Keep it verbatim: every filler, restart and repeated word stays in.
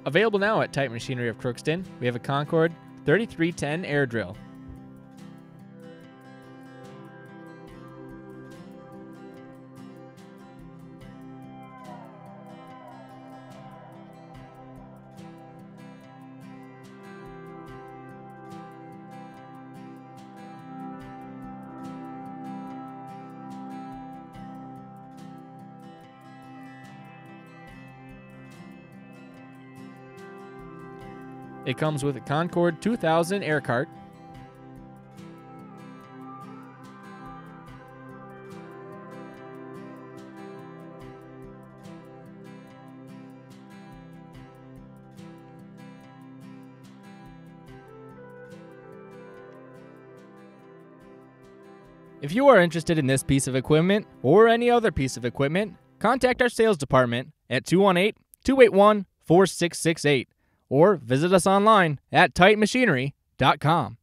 Available now at Titan Machinery of Crookston, we have a Concord thirty-three ten air drill. It comes with a Concord two thousand air cart, If you are interested in this piece of equipment or any other piece of equipment, contact our sales department at two one eight, two eight one, four six six eight or visit us online at titan machinery dot com.